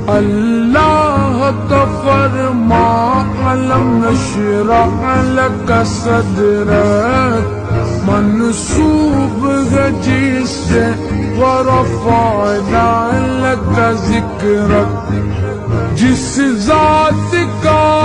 अल्लाह का फरमा अलम नशरह लक सदरक मनसूब है जिससे वरफ़अना लक ज़िक्रक। जिस ज़ात का